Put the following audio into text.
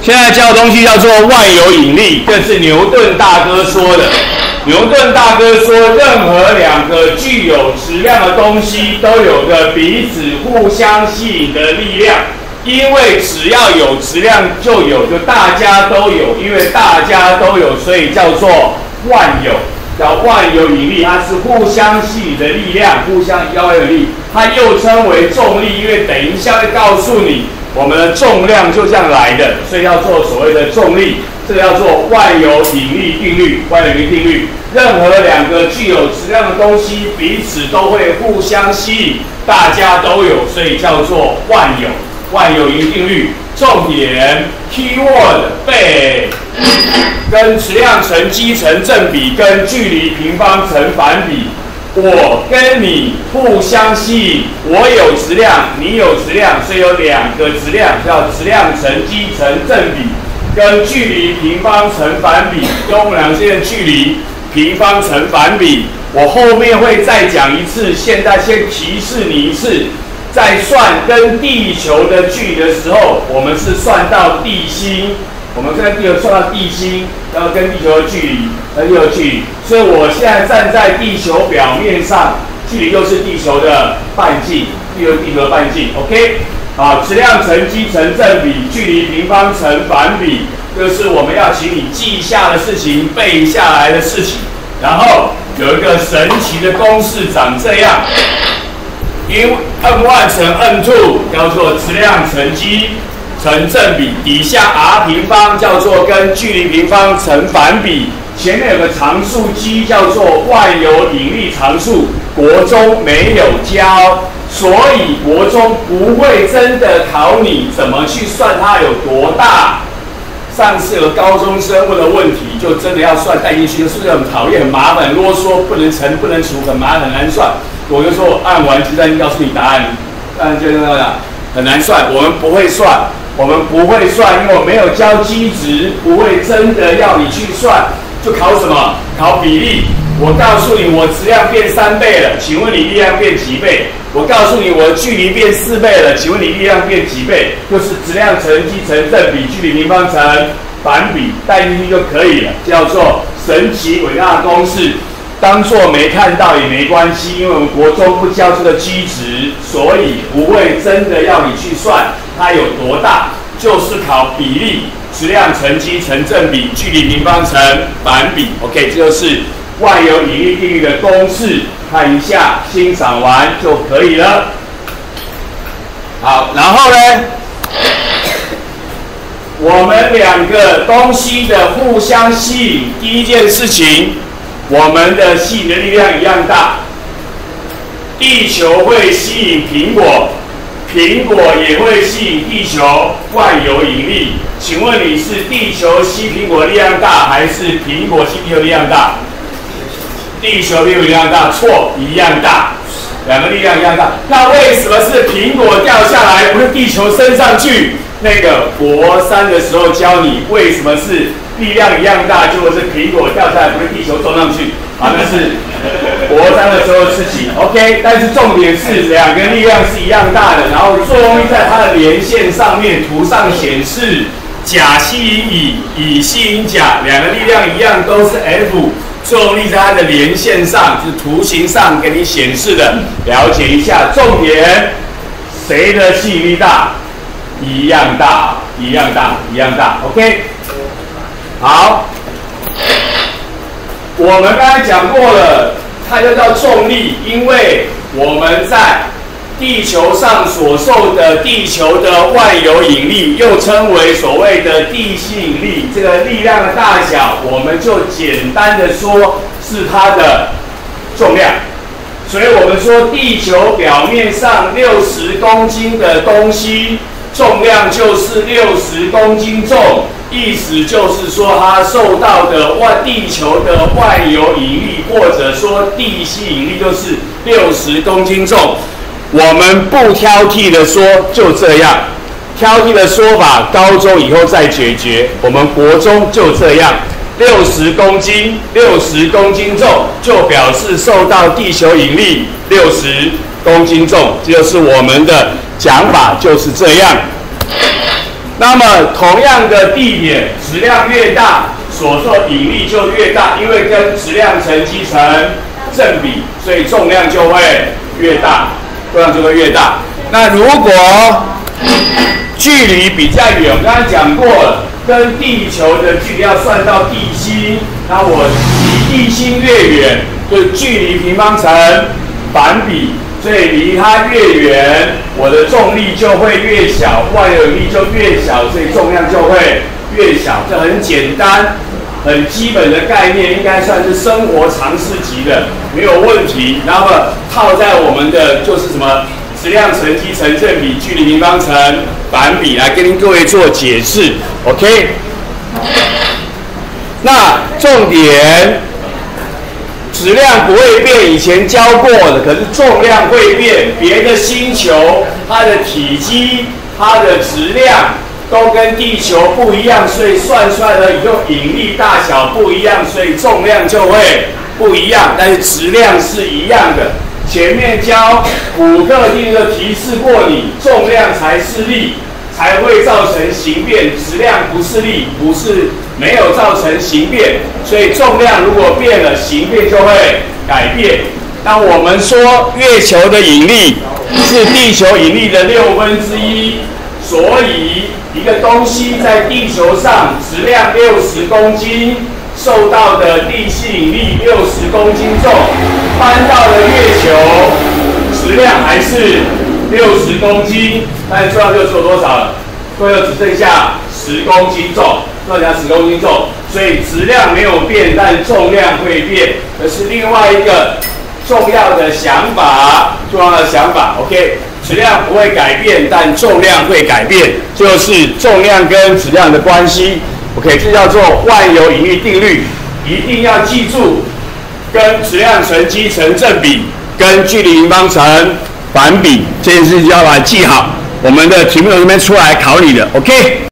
现在教的东西叫做万有引力，这是牛顿大哥说的。牛顿大哥说，任何两个具有质量的东西都有个彼此互相吸引的力量，因为只要有质量就大家都有，因为大家都有，所以叫做万有，叫万有引力，它是互相吸引的力量，互相万有引力，它又称为重力，因为等一下会告诉你我们的重量就这样来的，所以要做所谓的重力。这个叫做万有引力定律。万有引力定律，任何两个具有质量的东西彼此都会互相吸引，大家都有，所以叫做万有。万有引力定律，重点 keyword 背，跟质量乘积成正比，跟距离平方成反比。我跟你互相吸引，我有质量，你有质量，所以有两个质量，叫质量乘积成正比。跟距离平方成反比，跟我们两个之间的距离平方成反比。我后面会再讲一次，现在先提示你一次，在算跟地球的距离的时候，我们是算到地心，我们跟地球算到地心，然后跟地球的距离，所以我现在站在地球表面上，距离就是地球的半径，地球的半径 ，OK。好，质量乘积成正比，距离平方成反比，这是我们要请你记下的事情，背下来的事情。然后有一个神奇的公式长这样 ：N1 乘 N2 叫做质量乘积成正比，底下 r 平方叫做跟距离平方成反比，前面有个常数 G 叫做万有引力常数，国中没有教。所以国中不会真的考你怎么去算它有多大。上次有高中生问的问题，就真的要算带进去，是不是很讨厌、很麻烦、啰嗦，不能乘、不能除，很麻烦、很难算。我就说按完计算机告诉你答案，就那样，很难算。我们不会算，因为我没有教基值，不会真的要你去算。就考什么？考比例。我告诉你，我质量变3倍了，请问你力量变几倍？我告诉你，我的距离变4倍了，请问你力量变几倍？就是质量乘积成正比，距离平方成反比，带进去就可以了，叫做神奇伟大的公式。当作没看到也没关系，因为我们国中不教这个基值，所以不会真的要你去算它有多大，就是考比例，质量乘积成正比，距离平方成反比。OK， 这就是万有引力定律的公式，看一下，欣赏完就可以了。好，然后呢，我们两个东西的互相吸引，第一件事情，我们的吸引的力量一样大。地球会吸引苹果，苹果也会吸引地球，万有引力。请问你是地球吸苹果力量大，还是苹果吸地球力量大？地球比力量大，错，一样大，两个力量一样大。那为什么是苹果掉下来，不是地球升上去？那个国3的时候教你为什么是力量一样大，就是苹果掉下来，不是地球撞上去。啊，那是国3的时候的事情。OK， 但是重点是两个力量是一样大的，然后作用力在它的连线上面，图上显示甲吸引乙，乙吸引甲，两个力量一样，都是 F。作用力在它的连线上，就是图形上给你显示的，了解一下。重点，谁的吸引力大？一样大，一样大，一样大。OK， 好，我们刚才讲过了，它就叫重力，因为我们在地球上所受的地球的万有引力，又称为所谓的地心引力，这个力量的大小，我们就简单的说是它的重量。所以我们说地球表面上60公斤的东西，重量就是60公斤重，意思就是说它受到的地球的万有引力，或者说地心引力就是60公斤重。我们不挑剔的说，就这样。挑剔的说法，高中以后再解决。我们国中就这样，60公斤重，就表示受到地球引力60公斤重，这就是我们的讲法，就是这样。 那么同样的地点，质量越大，所受引力就越大，因为跟质量乘积成正比，所以重量就会越大，重量就会越大。那如果距离比较远，我刚才讲过了，跟地球的距离要算到地心，那我离地心越远，就距离平方成反比。所以离它越远，我的重力就会越小，万有引力就越小，所以重量就会越小。这很简单、很基本的概念，应该算是生活常识级的，没有问题。那么套在我们的就是什么质量乘积成正比，距离平方成反比，来跟各位做解释。OK， 那重点。质量不会变，以前教过的，可是重量会变。别的星球它的体积、它的质量都跟地球不一样，所以算出来的以后引力大小不一样，所以重量就会不一样。但是质量是一样的。前面教普克定律的提示过你，重量才是力，才会造成形变，质量不是力，不是没有造成形变，所以重量如果变了，形变就会改变。那我们说月球的引力是地球引力的1/6，所以一个东西在地球上质量60公斤，受到的地心引力60公斤重，搬到了月球，质量还是60公斤，但是重量就只有多少了？重量只剩下10公斤重，重量10公斤重，所以质量没有变，但重量会变，这是另外一个重要的想法。OK， 质量不会改变，但重量会改变，就是重量跟质量的关系。OK， 这叫做万有引力定律，一定要记住，跟质量乘积成正比，跟距离平方成反比，这件事就要把它记好。我们的题目从这边出来考你的 ，OK。